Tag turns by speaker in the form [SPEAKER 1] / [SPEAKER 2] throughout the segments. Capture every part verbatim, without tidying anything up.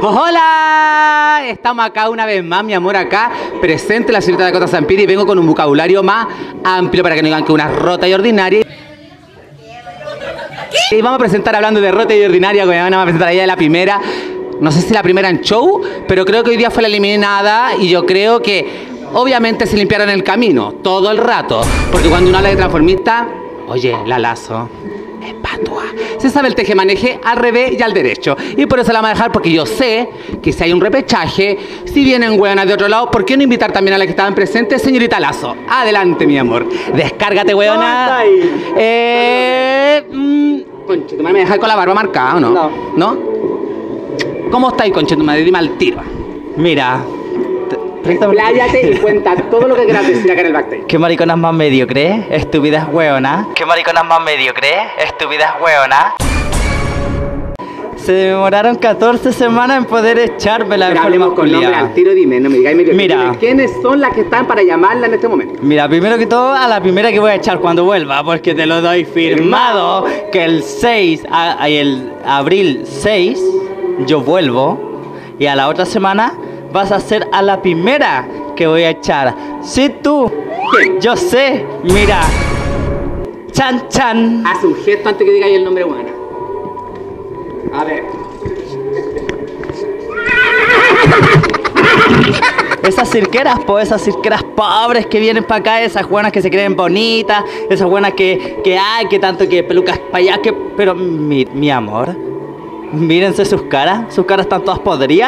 [SPEAKER 1] Hola, estamos acá una vez más, mi amor, acá presente la señorita Dakota Sampiri y vengo con un vocabulario más amplio para que no digan que una rota y ordinaria. ¿Qué? Y vamos a presentar hablando de rota y ordinaria, que vamos a presentar allá de la primera. No sé si la primera en show, pero creo que hoy día fue la eliminada y yo creo que obviamente se limpiaron el camino todo el rato, porque cuando uno habla de transformista, oye, la Lazo es patua. Se sabe el tejemaneje al revés y al derecho. Y por eso la vamos a dejar, porque yo sé que si hay un repechaje, si vienen hueonas de otro lado, ¿por qué no invitar también a las que estaban presentes? Señorita Lazo, adelante, mi amor. Descárgate, hueona. Eh... Mmm, conchetumadre, ¿me dejas con la barba marcada o no?
[SPEAKER 2] No.
[SPEAKER 1] ¿No? ¿Cómo estáis, conchetumadre? Dime al tiro.
[SPEAKER 2] Mira.
[SPEAKER 1] Expláyate y cuenta todo lo que quieras decir acá en el backstage.
[SPEAKER 2] ¿Qué mariconas más mediocres? Estúpidas hueonas. ¿Qué mariconas más mediocres? Estúpidas hueonas. Se demoraron catorce semanas en poder echármela.
[SPEAKER 1] Pero hablemos con nombre al tiro, dime, no me digáis medio.
[SPEAKER 2] Mira.
[SPEAKER 1] Dime, ¿quiénes son las que están para llamarla en este momento?
[SPEAKER 2] Mira, primero que todo, a la primera que voy a echar cuando vuelva, porque te lo doy firmado, que el seis, a, el abril seis, yo vuelvo, y a la otra semana vas a ser a la primera que voy a echar. Sí, tú.
[SPEAKER 1] ¿Qué?
[SPEAKER 2] Yo sé. Mira. Chan, chan.
[SPEAKER 1] Haz un gesto antes que digáis el nombre buena. A ver.
[SPEAKER 2] Esas cirqueras, pues, esas cirqueras pobres que vienen para acá, esas buenas que se creen bonitas, esas buenas que, que hay, que tanto que pelucas para allá, que... Pero, mi, mi amor, mírense sus caras, sus caras están todas podridas.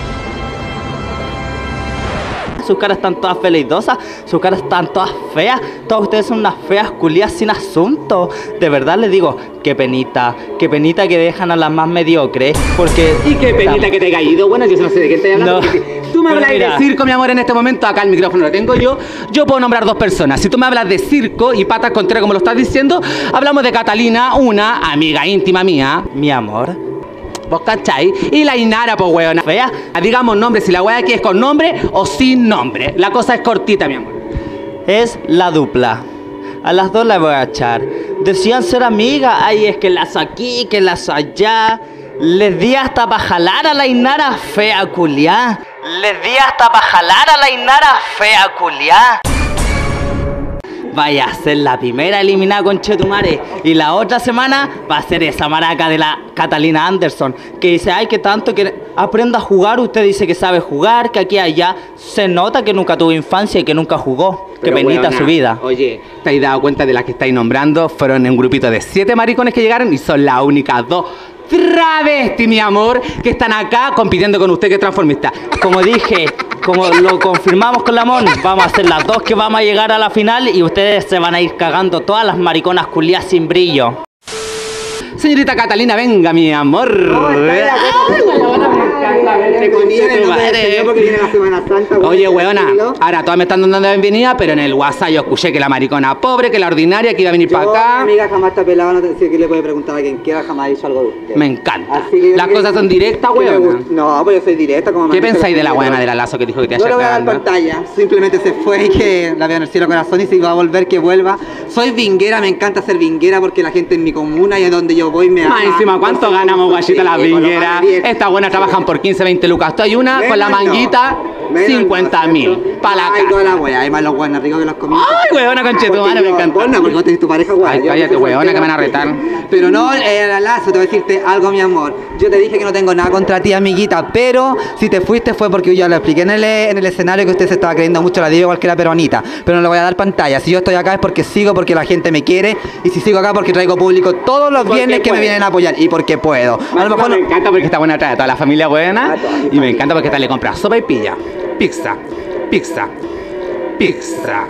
[SPEAKER 2] Sus caras están todas veleidosas, sus caras están todas feas. Todas ustedes son unas feas culias sin asunto. De verdad les digo, qué penita, qué penita que dejan a las más mediocres. Porque...
[SPEAKER 1] Y qué penita que te haya ido. Bueno, yo no sé de qué estoy hablando.
[SPEAKER 2] No.
[SPEAKER 1] Tú me
[SPEAKER 2] Pero
[SPEAKER 1] hablas
[SPEAKER 2] mira.
[SPEAKER 1] de circo, mi amor, en este momento. Acá el micrófono lo tengo yo. Yo puedo nombrar dos personas. Si tú me hablas de circo y patas contreras como lo estás diciendo, hablamos de Catalina, una amiga íntima mía.
[SPEAKER 2] Mi amor.
[SPEAKER 1] ¿Vos cachai? Y la Inara, pues, weona. Fea. Digamos nombre, si la wea aquí es con nombre o sin nombre. La cosa es cortita, mi amor.
[SPEAKER 2] Es la dupla. A las dos las voy a echar. Decían ser amigas. Ay, es que las aquí, que las allá. Les di hasta para jalar a la Inara fea culiá. Les di hasta para jalar a la Inara fea culiá. Vaya a ser la primera eliminada con Chetumare. Y la otra semana va a ser esa maraca de la Catalina Anderson, que dice, ay, que tanto que aprenda a jugar. Usted dice que sabe jugar, que aquí y allá. Se nota que nunca tuvo infancia y que nunca jugó. Que penita
[SPEAKER 1] weona,
[SPEAKER 2] su vida.
[SPEAKER 1] Oye, ¿te has dado cuenta de las que estáis nombrando? Fueron en un grupito de siete maricones que llegaron y son las únicas dos travestis, mi amor, que están acá compitiendo con usted, que es transformista.
[SPEAKER 2] Como dije, como lo confirmamos con la Mon, vamos a ser las dos que vamos a llegar a la final y ustedes se van a ir cagando todas las mariconas culias sin brillo.
[SPEAKER 1] Señorita Catalina, venga, mi amor. Oye, weona, ahora todas me están dando la bienvenida, pero en el WhatsApp yo escuché que la maricona pobre, que la ordinaria, que iba a venir para acá.
[SPEAKER 3] Mi amiga jamás está pelada, no te sé que le puede preguntar a quien quiera, jamás ha dicho algo de usted.
[SPEAKER 1] Me encanta.
[SPEAKER 3] Así que yo
[SPEAKER 1] Las
[SPEAKER 3] creo
[SPEAKER 1] cosas
[SPEAKER 3] que-
[SPEAKER 1] son directas,
[SPEAKER 3] que me
[SPEAKER 1] weona.
[SPEAKER 3] gusta. No, pues yo soy directa como me
[SPEAKER 1] ¿Qué
[SPEAKER 3] han dicho
[SPEAKER 1] pensáis de la
[SPEAKER 3] las
[SPEAKER 1] weona
[SPEAKER 3] amigas.
[SPEAKER 1] de la Lazo que dijo que te
[SPEAKER 3] No
[SPEAKER 1] haya
[SPEAKER 3] le voy a dar
[SPEAKER 1] cagando?
[SPEAKER 3] pantalla, simplemente se fue y que la veo en el cielo corazón y si va a volver que vuelva. Soy vinguera, me encanta ser vinguera porque la gente en mi comuna y en donde yo voy me ama.
[SPEAKER 1] Más encima, ¿cuánto
[SPEAKER 3] Por ser
[SPEAKER 1] ganamos,
[SPEAKER 3] como
[SPEAKER 1] guachita,
[SPEAKER 3] soy,
[SPEAKER 1] las
[SPEAKER 3] con lo
[SPEAKER 1] vingueras?
[SPEAKER 3] más bien.
[SPEAKER 1] Estas buenas trabajan por quince, veinte lucas. Tú hay una con la
[SPEAKER 3] Menos no.
[SPEAKER 1] manguita,
[SPEAKER 3] Menos
[SPEAKER 1] cincuenta mil.
[SPEAKER 3] no,
[SPEAKER 1] Pa' la
[SPEAKER 3] Ay, toda
[SPEAKER 1] casa.
[SPEAKER 3] la wea, hay más los buenos ricos que los comidos.
[SPEAKER 1] Ay, weona, conchetumare, me encanta.
[SPEAKER 3] Vos no, porque vos tenés tu pareja, wea.
[SPEAKER 1] Ay,
[SPEAKER 3] Yo
[SPEAKER 1] cállate,
[SPEAKER 3] soy
[SPEAKER 1] weona, que me van a
[SPEAKER 3] soltera.
[SPEAKER 1] retar.
[SPEAKER 3] Pero no, eh, la Lazo, te voy a decirte algo, mi amor. Yo te dije que no tengo nada contra ti, amiguita, pero si te fuiste fue porque yo ya lo expliqué en el, en el escenario que usted se estaba creyendo mucho la diva igual que la peronita. Pero no le voy a dar pantalla. Si yo estoy acá es porque sigo, porque la gente me quiere. Y si sigo acá porque traigo público todos los
[SPEAKER 1] Porque
[SPEAKER 3] viernes que me
[SPEAKER 1] puede.
[SPEAKER 3] vienen a apoyar. Y porque puedo. A lo mejor
[SPEAKER 1] me
[SPEAKER 3] no-
[SPEAKER 1] encanta porque esta buena trae a toda la familia buena.
[SPEAKER 3] A toda mi
[SPEAKER 1] Y me
[SPEAKER 3] familia.
[SPEAKER 1] encanta porque esta le compra sopa y pilla. Pizza, pizza, pizza.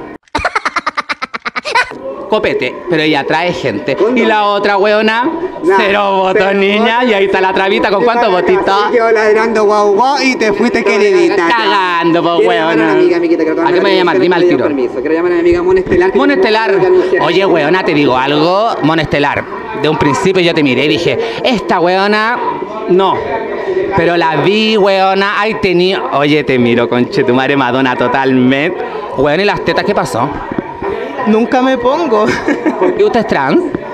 [SPEAKER 1] Copete, pero ella trae gente.
[SPEAKER 3] ¿Cuándo?
[SPEAKER 1] Y la otra weona,
[SPEAKER 3] Nah,
[SPEAKER 1] cero votos,
[SPEAKER 3] cero
[SPEAKER 1] niña.
[SPEAKER 3] votos.
[SPEAKER 1] Y ahí está la trabita, ¿con cuántos votitos?
[SPEAKER 3] Así quedó ladrando guau guau y te fuiste queridita.
[SPEAKER 1] Cagando, po,
[SPEAKER 3] Quiero llamar a
[SPEAKER 1] weona.
[SPEAKER 3] una amiga, amiguita, que
[SPEAKER 1] ¿A qué me voy a llamar? Dime al tiro.
[SPEAKER 3] Permiso. Quiero llamar a mi amiga Monestelar.
[SPEAKER 1] Monestelar. Oye, weona, te digo algo. Monestelar. De un principio yo te miré y dije, esta weona, no. Pero la vi, weona, ay, tenía... Oye, te miro, conchetumare, Madonna, totalmente. Weona, ¿y las tetas qué pasó?
[SPEAKER 2] Nunca me pongo.
[SPEAKER 1] ¿Por qué usted es trans?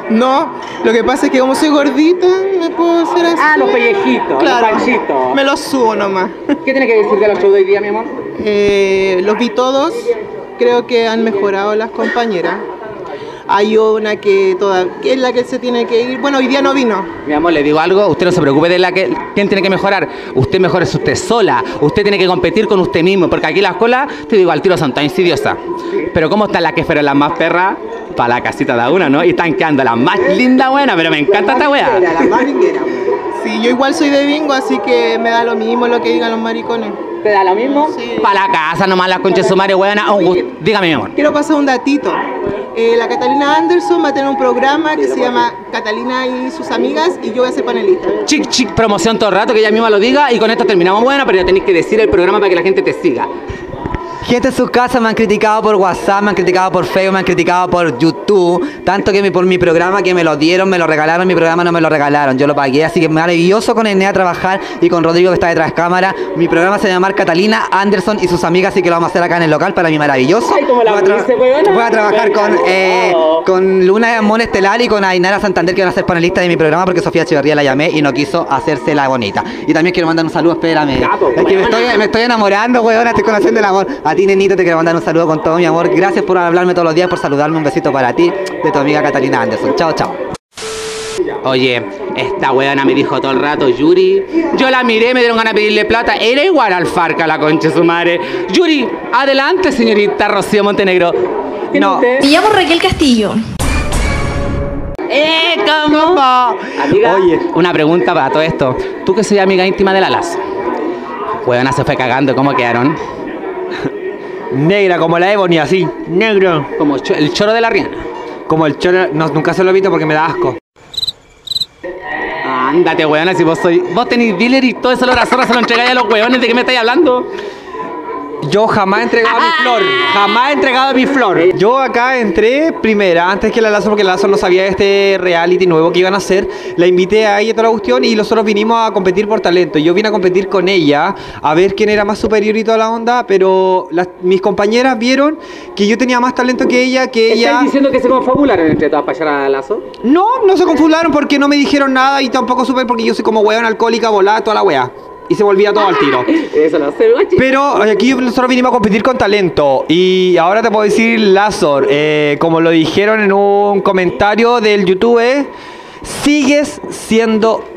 [SPEAKER 4] No, lo que pasa es que como soy gordita, me puedo hacer así.
[SPEAKER 1] Ah, los pellejitos,
[SPEAKER 4] claro,
[SPEAKER 1] los panchitos.
[SPEAKER 4] me los subo nomás.
[SPEAKER 1] ¿Qué tiene que decir de los shows de hoy día, mi amor?
[SPEAKER 4] Eh, los vi todos, creo que han mejorado las compañeras. Hay una que, toda, que es la que se tiene que ir. Bueno, hoy día no vino.
[SPEAKER 1] Mi amor, le digo algo, usted no se preocupe de la que quién tiene que mejorar. Usted mejora usted sola. Usted tiene que competir con usted mismo, porque aquí las colas, te digo, al tiro son tan insidiosas. Pero ¿cómo están las que fueron las más perras? Para la casita de una, ¿no? Y están quedando las más lindas, buenas, pero me encanta esta wea.
[SPEAKER 3] La más vinguera.
[SPEAKER 4] Sí, yo igual soy de bingo, así que me da lo mismo lo que digan los maricones.
[SPEAKER 1] ¿Te da lo mismo?
[SPEAKER 4] Sí.
[SPEAKER 1] Para la casa, nomás las conchas sumares, weona. Un gusto. Dígame, mi amor.
[SPEAKER 4] Quiero pasar un datito. Eh, la Catalina Anderson va a tener un programa que se llama Catalina y sus amigas y yo voy a ser panelista.
[SPEAKER 1] Chic, chic, promoción todo el rato, que ella misma lo diga y con esto terminamos. Bueno, pero ya tenéis que decir el programa para que la gente te siga.
[SPEAKER 3] Gente en sus casas me han criticado por WhatsApp, me han criticado por Facebook, me han criticado por YouTube. Tanto que mi, por mi programa que me lo dieron, me lo regalaron, mi programa no me lo regalaron. Yo lo pagué, así que maravilloso con Enea trabajar y con Rodrigo que está detrás de cámara. Mi programa se llama Catalina Anderson y sus amigas, así que lo vamos a hacer acá en el local, para mí maravilloso.
[SPEAKER 1] Ay, ¿cómo la
[SPEAKER 3] voy, a tra-
[SPEAKER 1] puse, weona?
[SPEAKER 3] voy a trabajar con, eh, con Luna Mon Estelar y con Ainara Santander, que van a ser panelistas de mi programa porque Sofía Echeverría la llamé y no quiso hacerse la bonita. Y también quiero mandar un saludo, espérame.
[SPEAKER 1] Gato,
[SPEAKER 3] Es que me
[SPEAKER 1] weona.
[SPEAKER 3] estoy, me estoy enamorando, weona, estoy conociendo el amor. A ti, nenito, te quiero mandar un saludo con todo mi amor. Gracias por hablarme todos los días, por saludarme. Un besito para ti, de tu amiga Catalina Anderson. Chao, chao.
[SPEAKER 1] Oye, esta weona me dijo todo el rato, Yuri. Yo la miré, me dieron ganas de pedirle plata. Era igual al Farca, la concha de su madre. Yuri, adelante, señorita Rocío Montenegro.
[SPEAKER 3] No.
[SPEAKER 1] usted?
[SPEAKER 5] Me llamo Raquel Castillo.
[SPEAKER 1] ¡Eh, cómo! Amiga,
[SPEAKER 2] Oye.
[SPEAKER 1] una pregunta para todo esto. Tú que soy amiga íntima de la Lazo. Weona se fue cagando, ¿cómo quedaron?
[SPEAKER 2] Negra como la Ebony, así. Negro.
[SPEAKER 1] Como cho- el choro de la Rihanna.
[SPEAKER 2] Como el choro. No, nunca se lo he visto porque me da asco.
[SPEAKER 1] Ándate, weona, si vos soy. Vos tenés dealer y todo eso, la zorra se lo entregáis a los weones. ¿De qué me estáis hablando?
[SPEAKER 2] Yo jamás he entregado mi flor. Jamás he entregado mi flor. Yo acá entré primera, antes que la Lazo, porque la Lazo no sabía de este reality nuevo que iban a hacer. La invité a ella toda la cuestión y nosotros vinimos a competir por talento. Yo vine a competir con ella, a ver quién era más superior y toda la onda, pero las- mis compañeras vieron que yo tenía más talento que ella, que ella...
[SPEAKER 1] ¿Estáis diciendo que se confabularon entre todas para llegar a Lazo?
[SPEAKER 2] No, no se confabularon porque no me dijeron nada y tampoco supe porque yo soy como weón alcohólica, volada, toda la wea. Y se volvía todo al tiro.
[SPEAKER 1] Eso lo sé, guachi.
[SPEAKER 2] Pero aquí nosotros vinimos a competir con talento. Y ahora te puedo decir, Lazor, eh, como lo dijeron en un comentario del YouTube, eh, sigues siendo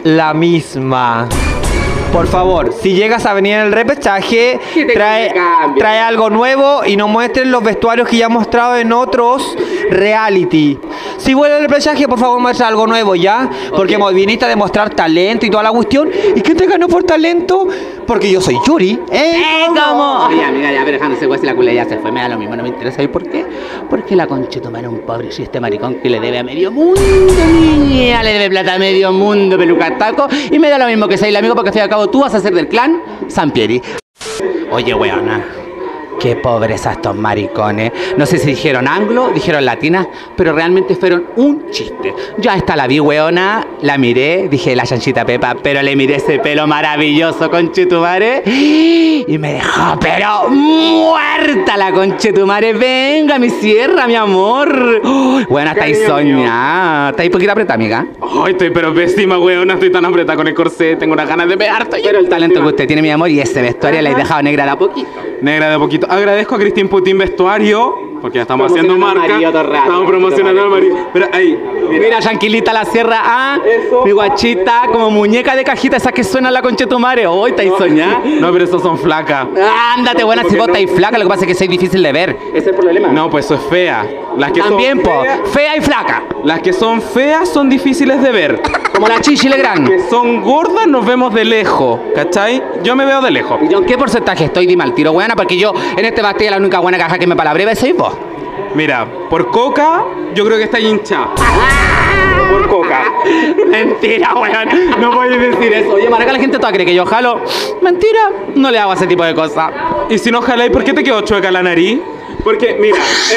[SPEAKER 2] la misma. Por favor, si llegas a venir en el repechaje,
[SPEAKER 1] ¿Qué te
[SPEAKER 2] trae,
[SPEAKER 1] cambia?
[SPEAKER 2] trae algo nuevo y no muestren los vestuarios que ya han mostrado en otros reality. Si vuelve el repechaje, por favor, muestra algo nuevo, ¿ya? Porque
[SPEAKER 1] Ok.
[SPEAKER 2] viniste a demostrar talento y toda la cuestión. ¿Y quién te ganó por talento? Porque yo soy Yuri. ¿Eh?
[SPEAKER 1] ¡Eh, cómo! Oye, amiga, ya, pero dejándose güey, si la culé ya se fue, me da lo mismo, no me interesa. ¿Y por qué? Porque la concha tomara un pobre si este maricón que le debe a medio mundo, niña, le debe plata a medio mundo, peluca taco, y me da lo mismo que sea el amigo, porque al fin y al cabo tú vas a ser del clan Sampieri. Oye, weona, qué pobreza estos maricones. No sé si dijeron anglo, dijeron latina, pero realmente fueron un chiste. Yo a esta la vi, weona, la miré, dije la chanchita Pepa, pero le miré ese pelo maravilloso, conchetumare, y me dejó, pero muerta la conchetumare. Venga, mi sierra, mi amor. Uy, weona, estáis soñada. Estáis poquita apretada, amiga.
[SPEAKER 6] Ay, estoy pero pésima, weón. Estoy tan apretada con el corsé. Tengo unas ganas de pegarte.
[SPEAKER 1] Pero el talento que usted tiene, mi amor, y ese vestuario le he dejado negra de a poquito.
[SPEAKER 6] Negra de a poquito. Agradezco a Cristín Putin Vestuario. Porque ya estamos haciendo
[SPEAKER 1] Promocionando
[SPEAKER 6] marca.
[SPEAKER 1] al marido todo el rato.
[SPEAKER 6] Estamos promocionando al marido. Pero ahí, mira.
[SPEAKER 1] Mira, tranquilita la sierra, ah,
[SPEAKER 6] Eso.
[SPEAKER 1] mi guachita, como muñeca de cajita, esa que suena la concha de tu madre. Hoy estáis soñada.
[SPEAKER 6] No, pero esos son flacas.
[SPEAKER 1] Ándate, buena, si
[SPEAKER 6] Porque
[SPEAKER 1] vos
[SPEAKER 6] no-
[SPEAKER 1] estáis flaca, lo que pasa es que sois difícil de ver. Ese es el problema.
[SPEAKER 6] No, pues eso es fea. Las que
[SPEAKER 1] También,
[SPEAKER 6] son
[SPEAKER 1] po,
[SPEAKER 6] feas,
[SPEAKER 1] fea y flaca.
[SPEAKER 6] las que son feas son difíciles de ver.
[SPEAKER 1] Como la Chichi Legrand.
[SPEAKER 6] Que son gordas nos vemos de lejos, ¿cachai? Yo me veo de lejos.
[SPEAKER 1] ¿Y yo en qué porcentaje estoy? Dime al tiro, buena, porque yo en este bastilla la única buena caja que me palabreva sois vos.
[SPEAKER 6] Mira, por coca, yo creo que está hinchada. Por coca.
[SPEAKER 1] Mentira, weón. No puedes decir eso. Oye, maraca, la gente toda cree que yo jalo. Mentira, no le hago ese tipo de cosas.
[SPEAKER 6] Y si no jaláis, ¿por qué te quedó chueca la nariz? Porque, mira,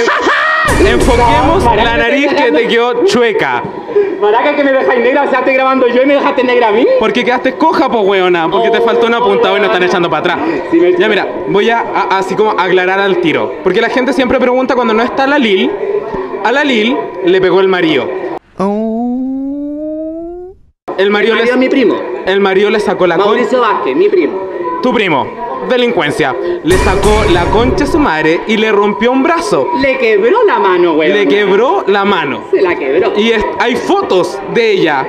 [SPEAKER 6] en- enfoquemos
[SPEAKER 1] No,
[SPEAKER 6] la nariz que te quedó chueca.
[SPEAKER 1] Maraca, que me dejáis negra, o sea, estoy grabando yo y me dejaste negra a mí.
[SPEAKER 6] Porque quedaste coja, po, weona. Porque te faltó una punta, hoy no están echando para atrás. Ya, mira, voy a, a- así como aclarar al tiro. Porque la gente siempre pregunta cuando no está la Lil. A la Lil le pegó el marido.
[SPEAKER 3] Oh.
[SPEAKER 6] El marido,
[SPEAKER 1] marido
[SPEAKER 6] le,
[SPEAKER 1] es mi primo.
[SPEAKER 6] el marido le sacó la concha.
[SPEAKER 1] Mauricio Vázquez, mi primo.
[SPEAKER 6] Tu primo, delincuencia. Le sacó la concha a su madre y le rompió un brazo.
[SPEAKER 1] Le quebró la mano, güey.
[SPEAKER 6] Le quebró la mano.
[SPEAKER 1] Se la quebró.
[SPEAKER 6] Y es- hay fotos de ella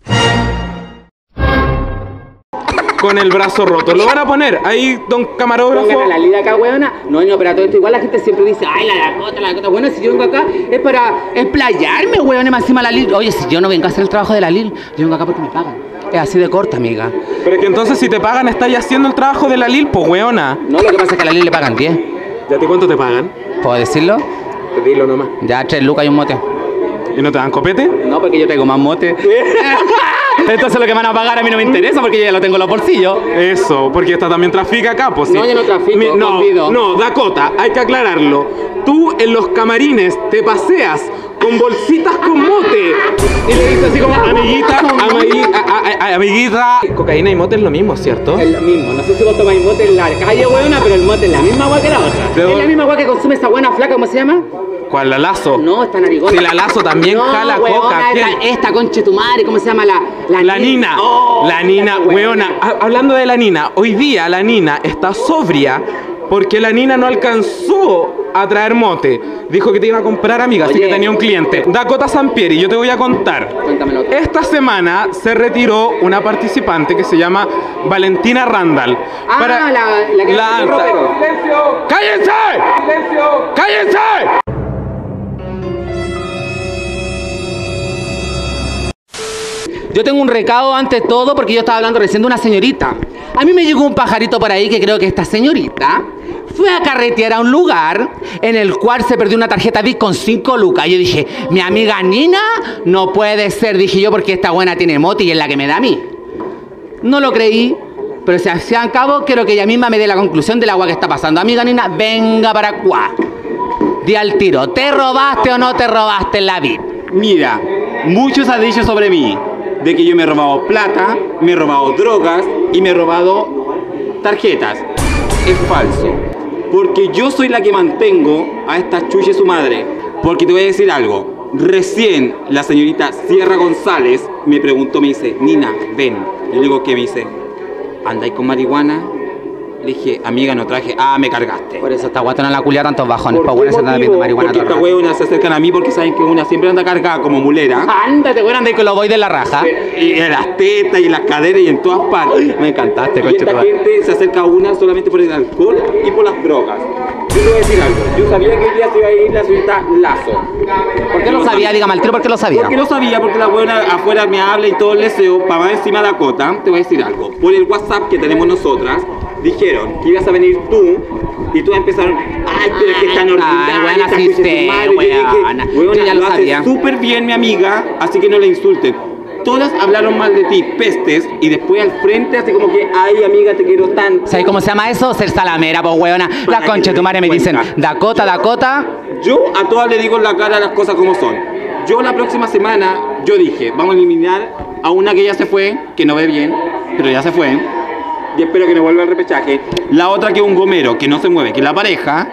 [SPEAKER 6] con el brazo roto. Lo van a poner ahí, don camarógrafo.
[SPEAKER 1] Póngame la lida acá, weona. No, no, pero todo esto igual la gente siempre dice, ay, la Dakota, la Dakota. Bueno, si yo vengo acá es para explayarme, weón, más encima la Lil. Oye, si yo no vengo a hacer el trabajo de la Lil, yo vengo acá porque me pagan. Es así de corta, amiga.
[SPEAKER 6] Pero es que entonces si te pagan, estáis haciendo el trabajo de la Lil, pues weona.
[SPEAKER 1] No, lo que pasa es que a la Lil le pagan diez.
[SPEAKER 6] ¿Ya te cuánto te pagan?
[SPEAKER 1] ¿Puedo decirlo?
[SPEAKER 6] Dilo nomás.
[SPEAKER 1] Ya tres lucas y un mote.
[SPEAKER 6] ¿Y no te dan copete?
[SPEAKER 1] No, porque yo tengo más mote. Entonces lo que me van a pagar a mí no me interesa porque yo ya lo tengo en los bolsillos.
[SPEAKER 6] Eso, porque esta también trafica acá, pues sí.
[SPEAKER 1] No, yo no trafico,
[SPEAKER 6] Mi- no,
[SPEAKER 1] convido.
[SPEAKER 6] no, Dakota, hay que aclararlo. Tú en los camarines te paseas con bolsitas con mote. Y le dices así como, amiguita, amigui- a- a- a- amiguita. Cocaína y mote es lo mismo, ¿cierto?
[SPEAKER 1] Es lo mismo, no sé si vos tomáis mote en la calle, weona, pero el mote es la misma agua que la otra.
[SPEAKER 6] Pero-
[SPEAKER 1] Es la misma agua que consume esa buena flaca, ¿cómo se llama?
[SPEAKER 6] ¿Cuál, la lazo?
[SPEAKER 1] No, esta narigona.
[SPEAKER 6] Si la Lazo también
[SPEAKER 1] no,
[SPEAKER 6] jala
[SPEAKER 1] weona,
[SPEAKER 6] coca.
[SPEAKER 1] Esta,
[SPEAKER 6] ¿Quién?
[SPEAKER 1] esta conche tu madre, ¿cómo se llama? La,
[SPEAKER 6] La Nina,
[SPEAKER 1] Oh,
[SPEAKER 6] la Nina,
[SPEAKER 1] esa
[SPEAKER 6] weona. Ha- Hablando de la Nina, hoy día la Nina está sobria porque la Nina no alcanzó a traer mote. Dijo que te iba a comprar, amiga, así
[SPEAKER 1] Oye.
[SPEAKER 6] que tenía un cliente. Dakota Sampieri, yo te voy a contar.
[SPEAKER 1] Cuéntamelo.
[SPEAKER 6] Esta semana se retiró una participante que se llama Valentina Randall.
[SPEAKER 1] Ah, la, la que
[SPEAKER 6] la
[SPEAKER 1] el ropero.
[SPEAKER 6] ¡Cállense! ¡Cállense!
[SPEAKER 1] Yo tengo un recado ante todo porque yo estaba hablando recién de una señorita. A mí me llegó un pajarito por ahí que creo que esta señorita fue a carretear a un lugar en el cual se perdió una tarjeta V I C con cinco lucas. Yo dije, mi amiga Nina, no puede ser, dije yo, porque esta buena tiene mote y es la que me da a mí. No lo creí, pero si se al cabo, quiero que ella misma me dé la conclusión del agua que está pasando. Amiga Nina, venga para acá. Di al tiro, ¿te robaste o no te robaste la V I P?
[SPEAKER 5] Mira, muchos han dicho sobre mí de que yo me he robado plata, me he robado drogas y me he robado tarjetas. Es falso, porque yo soy la que mantengo a esta chuche su madre. Porque te voy a decir algo, recién la señorita Sierra González me preguntó, me dice, Nina, ven. Yo le digo, ¿qué? Me dice, ¿andáis con marihuana? Le dije, amiga, no traje. Ah, me cargaste.
[SPEAKER 1] Por eso esta guatona la culia tantos bajones,
[SPEAKER 5] ¿Por
[SPEAKER 1] pa'
[SPEAKER 5] qué
[SPEAKER 1] buenas se andan
[SPEAKER 5] motivo?
[SPEAKER 1] bebiendo marihuana
[SPEAKER 5] Porque
[SPEAKER 1] todo el
[SPEAKER 5] estas
[SPEAKER 1] rato.
[SPEAKER 5] huevonas se acercan a mí porque saben que una siempre anda cargada como mulera.
[SPEAKER 1] Ándate, güey, andáis con los boys de la raja.
[SPEAKER 5] Y en las tetas y en las caderas y en todas partes.
[SPEAKER 1] Me encantaste,
[SPEAKER 5] Y
[SPEAKER 1] coche.
[SPEAKER 5] esta gente se acerca a una solamente por el alcohol y por las drogas. Yo te voy a decir algo. Yo sabía que hoy día se iba a ir la señorita Lazo.
[SPEAKER 1] ¿Por qué lo sabía? Dígame al tiro, ¿por qué lo sabía?
[SPEAKER 5] Porque lo sabía, porque la buena afuera me habla y todo el deseo. Para más encima de Dakota, te voy a decir algo. Por el WhatsApp que tenemos nosotras, dijeron que ibas a venir tú. Y todas empezaron, ay, pero es que están
[SPEAKER 1] Ay,
[SPEAKER 5] ordinarias,
[SPEAKER 1] buena,
[SPEAKER 5] esta
[SPEAKER 1] sí
[SPEAKER 5] cosa de
[SPEAKER 1] sé,
[SPEAKER 5] su madre". Yo
[SPEAKER 1] weona.
[SPEAKER 5] dije, weona,
[SPEAKER 1] Yo ya lo
[SPEAKER 5] lo hace
[SPEAKER 1] sabía.
[SPEAKER 5] súper bien mi amiga, así que no la insulten. Todas hablaron mal de ti, pestes, y después al frente así como que, ay amiga, te quiero tanto.
[SPEAKER 1] ¿Sabes cómo se llama eso? Ser salamera, pues, weona.
[SPEAKER 5] Para
[SPEAKER 1] La concha
[SPEAKER 5] que
[SPEAKER 1] de tu
[SPEAKER 5] te
[SPEAKER 1] madre me
[SPEAKER 5] des
[SPEAKER 1] dicen,
[SPEAKER 5] cuenta.
[SPEAKER 1] Dakota, Dakota.
[SPEAKER 5] Yo a todas le digo en la cara las cosas como son. Yo la próxima semana, yo dije, vamos a eliminar a una que ya se fue, que no ve bien, pero ya se fue. Y espero que no vuelva al repechaje. La otra que es un gomero, que no se mueve, que es la pareja.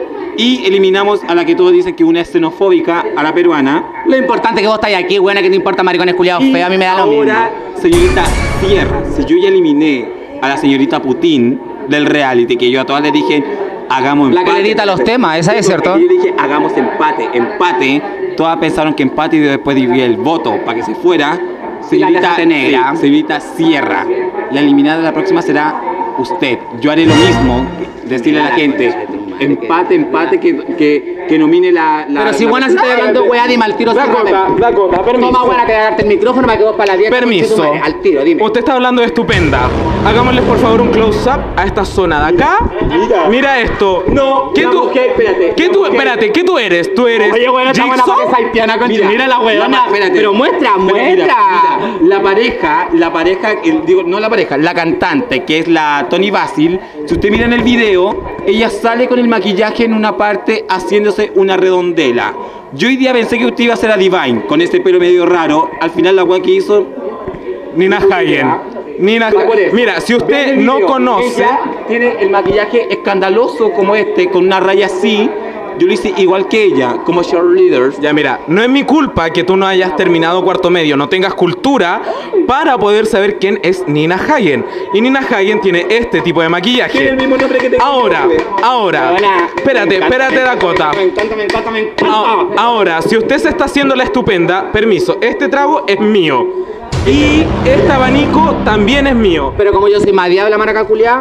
[SPEAKER 5] Y eliminamos a la que todos dicen que una es xenofóbica, a la peruana.
[SPEAKER 1] Lo importante es que vos estáis aquí, weona, que te importa maricones culiados
[SPEAKER 5] Y
[SPEAKER 1] feos, a mí me da lo mismo.
[SPEAKER 5] ahora, señorita Sierra, si yo ya eliminé a la señorita Putin del reality, que yo a todas les dije, hagamos
[SPEAKER 1] La
[SPEAKER 5] empate.
[SPEAKER 1] que le edita los temas, esa es,
[SPEAKER 5] Sí,
[SPEAKER 1] ¿cierto?
[SPEAKER 5] porque Yo dije, hagamos empate, empate. Todas pensaron que empate y después dividí el voto para que se fuera. Señorita,
[SPEAKER 1] dejaste negra.
[SPEAKER 5] sí, señorita Sierra, la eliminada de la próxima será usted. Yo haré lo mismo, decirle a la gente, empate, empate, que, que, que nomine la... la
[SPEAKER 1] Pero si
[SPEAKER 5] la-
[SPEAKER 1] buena se está llevando weá, dime al tiro.
[SPEAKER 6] Dakota, Dakota, permiso.
[SPEAKER 1] Toma, buena, te voy a darte el micrófono para que vos para la dieta.
[SPEAKER 6] Permiso.
[SPEAKER 1] conche tu madre. Al tiro, dime.
[SPEAKER 6] Usted está hablando de estupenda. Hagámosle por favor un close-up a esta zona de acá.
[SPEAKER 5] Mira.
[SPEAKER 6] Mira esto.
[SPEAKER 5] No,
[SPEAKER 6] ¿Qué
[SPEAKER 5] la
[SPEAKER 6] tú?
[SPEAKER 5] mujer, espérate,
[SPEAKER 6] ¿Qué
[SPEAKER 5] la
[SPEAKER 6] tú?
[SPEAKER 5] mujer.
[SPEAKER 6] Espérate, ¿qué tú eres? ¿Tú eres
[SPEAKER 1] Oye, weona, está buena
[SPEAKER 6] Jigsaw?
[SPEAKER 1] para esa haitiana, conche.
[SPEAKER 5] Mira,
[SPEAKER 1] Mira la
[SPEAKER 5] la
[SPEAKER 1] weona.
[SPEAKER 5] pa- espérate.
[SPEAKER 1] Pero muestra,
[SPEAKER 5] Pero mira,
[SPEAKER 1] muestra.
[SPEAKER 5] mira, la pareja, la pareja, el- digo, no la pareja, la cantante, que es la Tony Basil, si usted mira en el video, ella sale con el maquillaje en una parte haciéndose una redondela. Yo hoy día pensé que usted iba a ser a Divine, con ese pelo medio raro, al final la weá que hizo...
[SPEAKER 6] Nina Hagen. Nina
[SPEAKER 5] Por
[SPEAKER 6] Hagen.
[SPEAKER 5] eso.
[SPEAKER 6] Mira, si
[SPEAKER 5] Vean
[SPEAKER 6] usted
[SPEAKER 5] el
[SPEAKER 6] no
[SPEAKER 5] video.
[SPEAKER 6] conoce...
[SPEAKER 5] Ella tiene el maquillaje escandaloso como este, con una raya así, Yo lo hice igual que ella, como cheerleaders.
[SPEAKER 6] Ya mira, no es mi culpa que tú no hayas terminado cuarto medio, no tengas cultura para poder saber quién es Nina Hagen. Y Nina Hagen tiene este tipo de maquillaje.
[SPEAKER 5] Tiene el mismo nombre que tengo
[SPEAKER 6] Ahora,
[SPEAKER 5] yo.
[SPEAKER 6] ahora,
[SPEAKER 5] Hola.
[SPEAKER 6] espérate,
[SPEAKER 5] Me encanta,
[SPEAKER 6] espérate
[SPEAKER 5] me
[SPEAKER 6] Dakota.
[SPEAKER 5] encanta, Me encanta, me encanta, me encanta.
[SPEAKER 6] Ah, Ahora, si usted se está haciendo la estupenda, permiso, este trago es mío. Y este abanico también es mío.
[SPEAKER 1] Pero como yo soy más diabla, maraca culiá.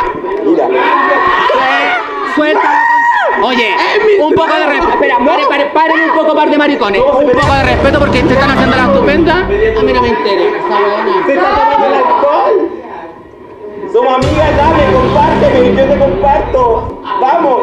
[SPEAKER 1] Suelta. Oye, un poco de respeto. Espera, paren, paren, paren un poco, par de maricones. Un poco de respeto porque te están haciendo la estupenda. A mí no me interesa, esa
[SPEAKER 5] ¡Se está tomando el alcohol! Somos amigas, dale, compárteme, yo te comparto. ¡Vamos!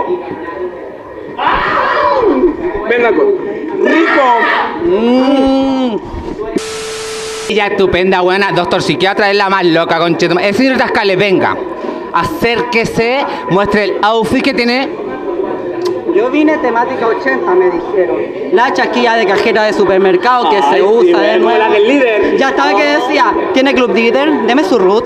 [SPEAKER 6] Ven Dakota.
[SPEAKER 5] ¡Rico!
[SPEAKER 1] Mmm. Ella estupenda, buena. Doctor psiquiatra es la más loca, conchetum. El señor Tascale, venga. Acérquese, muestre el outfit que tiene.
[SPEAKER 2] Yo vine temática ochenta, me dijeron. La chasquilla de cajera de supermercado que
[SPEAKER 5] Ay,
[SPEAKER 2] se
[SPEAKER 5] sí,
[SPEAKER 2] usa de
[SPEAKER 5] bueno,
[SPEAKER 2] nuevo.
[SPEAKER 5] la del líder.
[SPEAKER 2] Ya estaba que decía, ¿tiene club líder? Deme su root.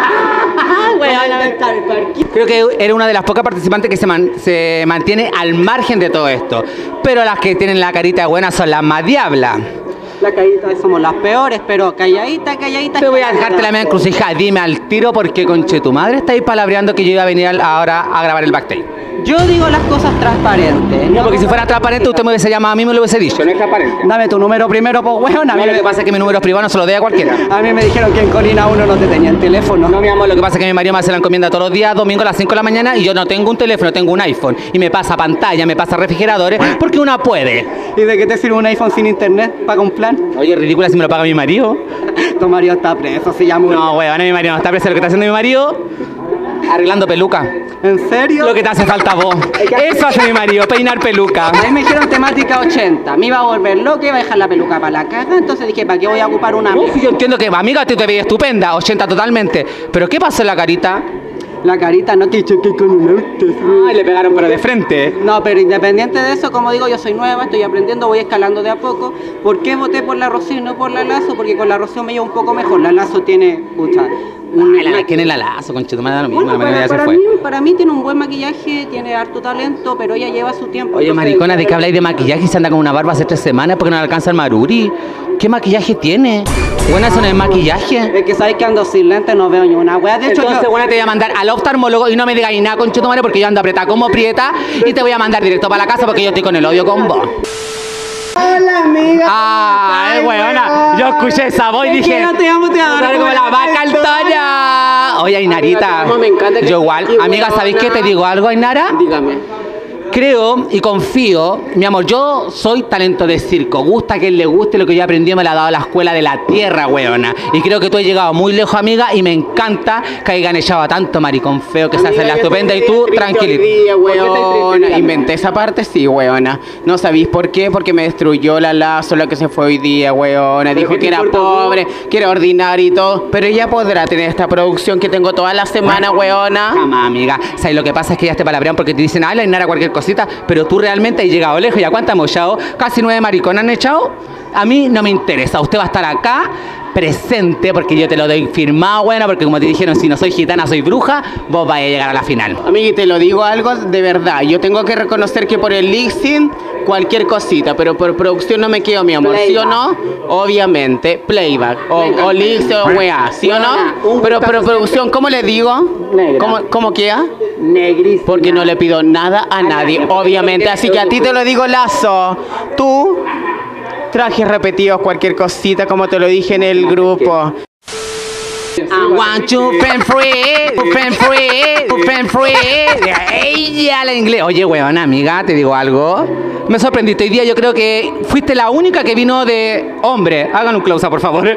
[SPEAKER 1] Creo que eres una de las pocas participantes que se, man- se mantiene al margen de todo esto. Pero las que tienen la carita buena son las más diablas.
[SPEAKER 2] La caída somos las peores, pero calladita, calladita.
[SPEAKER 1] Te voy a dejarte la media encrucijada. Dime al tiro porque conche tu madre estáis palabreando que yo iba a venir al- ahora a grabar el backstage.
[SPEAKER 2] Yo digo las cosas transparentes.
[SPEAKER 1] No, porque si fuera transparente usted me hubiese llamado a mí y me lo hubiese dicho.
[SPEAKER 5] No es transparente.
[SPEAKER 2] Dame tu número primero, pues weón. A
[SPEAKER 1] A
[SPEAKER 2] mí,
[SPEAKER 1] mí lo que
[SPEAKER 2] me,
[SPEAKER 1] pasa es que mi número privado no se lo dé a cualquiera.
[SPEAKER 2] a mí me dijeron que en Colina uno no te tenía el teléfono.
[SPEAKER 1] No, mi amor, lo que pasa es que mi marido me hace la encomienda todos los días, domingo a las cinco de la mañana, y yo no tengo un teléfono, tengo un iPhone. Y me pasa pantalla, me pasa refrigeradores, porque una puede.
[SPEAKER 2] ¿Y de qué te sirve un iPhone sin internet? ¿Paga un plan?
[SPEAKER 1] Oye, ridícula si me lo paga mi marido.
[SPEAKER 2] Tu marido está preso, se llama.
[SPEAKER 1] No, weón, mi marido no está preso. Lo que está haciendo mi marido, arreglando peluca.
[SPEAKER 2] ¿En serio?
[SPEAKER 1] Lo que te hace falta a vos. Eso hace mi marido, peinar peluca.
[SPEAKER 2] A mí me dijeron temática ochenta. Me iba a volver loca, iba a dejar la peluca para la caja. Entonces dije, ¿para qué voy a ocupar una?
[SPEAKER 1] No, si yo entiendo que, amiga, tú te veías estupenda, ochenta totalmente. Pero ¿qué pasó en la carita?
[SPEAKER 2] La carita no te choqué con un auto.
[SPEAKER 1] Ay, le pegaron pero de frente.
[SPEAKER 2] No, pero independiente de eso, como digo, yo soy nueva, estoy aprendiendo, voy escalando de a poco. ¿Por qué voté por la Rocío y no por la Lazo? Porque con la Rocío me llevo un poco mejor. La Lazo tiene, pucha, un...
[SPEAKER 1] Ay, la, ¿quién es la lazo, conchito? Me da lo mismo,
[SPEAKER 2] Bueno,
[SPEAKER 1] la manera
[SPEAKER 2] para,
[SPEAKER 1] ya se
[SPEAKER 2] para
[SPEAKER 1] fue.
[SPEAKER 2] mí, para mí tiene un buen maquillaje, tiene harto talento, pero ella lleva su tiempo.
[SPEAKER 1] Oye,
[SPEAKER 2] entonces-
[SPEAKER 1] maricona, ¿de qué habláis de maquillaje y se anda con una barba hace tres semanas porque no le alcanza el maruri? ¿Qué maquillaje tiene? Buena, eso no es maquillaje.
[SPEAKER 2] Es que sabes que ando sin lentes, no veo ni una wea. De hecho,
[SPEAKER 1] Entonces,
[SPEAKER 2] yo...
[SPEAKER 1] buena, te voy a mandar al oftalmólogo y no me digas ni nada, conchito madre, porque yo ando apretada como prieta y te voy a mandar directo para la casa porque yo estoy con el odio con vos.
[SPEAKER 2] Hola, amiga.
[SPEAKER 1] Ay, weona, yo escuché esa voz y
[SPEAKER 2] Es que
[SPEAKER 1] dije,
[SPEAKER 2] yo te amo, te adoro,
[SPEAKER 1] "Dale como la vaca Antonia". Oye, Ainarita,
[SPEAKER 2] Amiga, te amo, me encanta que-
[SPEAKER 1] yo igual,
[SPEAKER 2] qué
[SPEAKER 1] amiga, ¿sabéis qué?
[SPEAKER 2] buena.
[SPEAKER 1] Te digo algo, Ainara.
[SPEAKER 2] Dígame.
[SPEAKER 1] Creo y confío, mi amor, yo soy talento de circo, gusta a quien le guste, lo que yo aprendí me lo ha dado la escuela de la tierra, weona. Y creo que tú has llegado muy lejos, amiga, y me encanta que hayan echado a tanto maricón feo que se hace la estupenda y tú tranquilita.
[SPEAKER 7] Día,
[SPEAKER 1] ¿Por qué estás triste,
[SPEAKER 7] weona.
[SPEAKER 1] amiga?
[SPEAKER 7] Inventé esa parte, sí, weona. ¿No sabéis por qué? Porque me destruyó la Lazo, la que se fue hoy día, weona. Dijo
[SPEAKER 1] qué
[SPEAKER 7] que
[SPEAKER 1] te
[SPEAKER 7] era
[SPEAKER 1] importa,
[SPEAKER 7] pobre, que era ordinario y todo. Pero ella podrá tener esta producción que tengo toda la semana, weona.
[SPEAKER 1] Jamás, amiga. O sea, y lo que pasa es que ya te palabrean porque te dicen, ay, la Ainara cualquier cosita, pero tú realmente has llegado lejos. ¿Ya cuántas hemos echado? Casi nueve mariconas han echado. A mí no me interesa. Usted va a estar acá presente porque yo te lo doy firmado, bueno, porque como te dijeron, si no soy gitana, soy bruja, vos vais a llegar a la final.
[SPEAKER 7] Amiga, te lo digo algo de verdad. Yo tengo que reconocer que por el lip-sync, cualquier cosita, pero por producción no me quedo, mi amor. ¿Sí o no? Obviamente. Playback. O, o lip-sync o weá. ¿Sí o no? Pero, pero producción, ¿cómo le digo?
[SPEAKER 2] Negra.
[SPEAKER 7] ¿Cómo, cómo queda?
[SPEAKER 2] Negrísima.
[SPEAKER 7] Porque no le pido nada a nadie, obviamente. Así que a ti te lo digo, Lazo. Tú, trajes repetidos, cualquier cosita, como te lo dije en el grupo.
[SPEAKER 1] I want you pen free, pen free, pen free. Ella la inglés. Oye, weón, amiga, te digo algo. Me sorprendiste hoy día. Yo creo que fuiste la única que vino de hombre. Hagan un close up, por favor.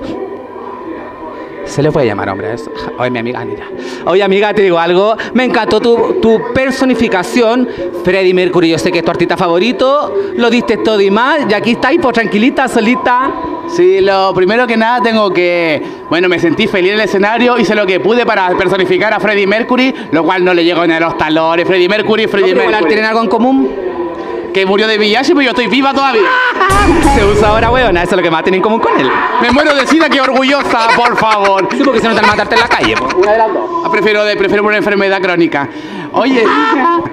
[SPEAKER 1] Se le puede llamar hombre a eso. Oye, mi amiga, mira. Oye, amiga, te digo algo. Me encantó tu, tu personificación. Freddie Mercury, yo sé que es tu artista favorito. Lo diste todo y más. Y aquí estáis, pues tranquilita, solita.
[SPEAKER 5] Sí, lo primero que nada tengo que... Bueno, me sentí feliz en el escenario, hice lo que pude para personificar a Freddie Mercury, lo cual no le llegó ni a los talones. Freddie Mercury, Freddie
[SPEAKER 1] ¿No, pero igual
[SPEAKER 5] Mercury.
[SPEAKER 1] tienen algo en común?
[SPEAKER 5] Que murió de V I H, pero yo estoy viva todavía.
[SPEAKER 1] Se usa ahora, weona. Eso es lo que más tienen en común con él.
[SPEAKER 5] Me muero de sida, que orgullosa, por favor.
[SPEAKER 1] Sí, porque se notan matarte en la calle, po.
[SPEAKER 5] Prefiero, de, prefiero una enfermedad crónica. Oye,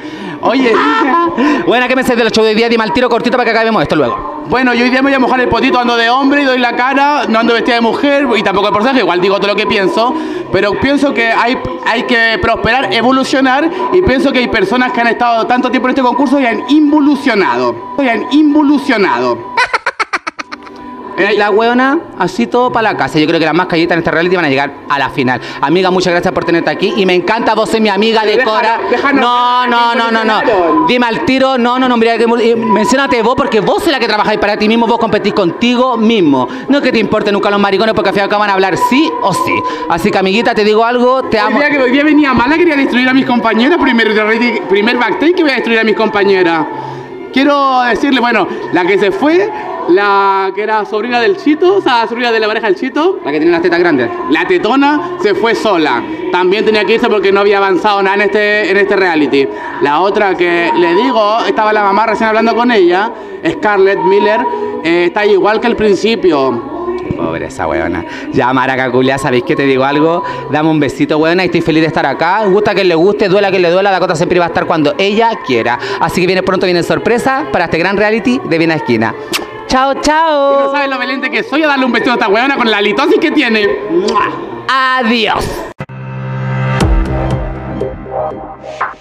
[SPEAKER 6] Oye.
[SPEAKER 1] Bueno, ¿qué me sé de los shows de hoy día? Dime al tiro cortito para que acabemos esto luego.
[SPEAKER 6] Bueno, yo hoy día me voy a mojar el potito, ando de hombre y doy la cara, no ando vestida de mujer y tampoco de porcentaje, igual digo todo lo que pienso, pero pienso que hay, hay que prosperar, evolucionar y pienso que hay personas que han estado tanto tiempo en este concurso y han involucionado, y han involucionado.
[SPEAKER 1] Y la hueona, así todo para la casa. Yo creo que las más callitas en este reality van a llegar a la final. Amiga, muchas gracias por tenerte aquí. Y me encanta, vos sos mi amiga de
[SPEAKER 6] Déjalo,
[SPEAKER 1] Cora.
[SPEAKER 6] déjanos,
[SPEAKER 1] No, no, no, no, no.
[SPEAKER 6] involucionaron.
[SPEAKER 1] Dime al tiro, no, no, no, mira, que- eh, menciónate vos porque vos sos la que trabajáis para ti mismo, vos competís contigo mismo. No es que te importe nunca los maricones porque al final van a hablar sí o sí. Así que, amiguita, te digo algo, te
[SPEAKER 6] Hoy
[SPEAKER 1] amo.
[SPEAKER 6] día que hoy día venía mala, quería destruir a mis compañeras, primer, primer backstage que voy a destruir a mis compañeras. Quiero decirle, bueno, la que se fue, la que era sobrina del Chito, o sea, sobrina de la pareja del Chito,
[SPEAKER 1] La que tiene las tetas grandes.
[SPEAKER 6] la tetona se fue sola. También tenía que irse porque no había avanzado nada en este, en este reality. La otra que le digo, estaba la mamá recién hablando con ella, Scarlett Miller, eh, está igual que al principio.
[SPEAKER 1] Pobre esa weona. Ya, Maraca culia, ¿sabéis qué te digo algo? Dame un besito, weona, y estoy feliz de estar acá. Gusta a quien le guste, duela a quien le duela. Dakota siempre va a estar cuando ella quiera. Así que viene pronto, viene sorpresa para este gran reality de Bien a Esquina. Chao,
[SPEAKER 6] No
[SPEAKER 1] chao.
[SPEAKER 6] sabes lo valiente que soy a darle un besito a esta weona con la litosis que tiene. ¡Mua!
[SPEAKER 1] Adiós.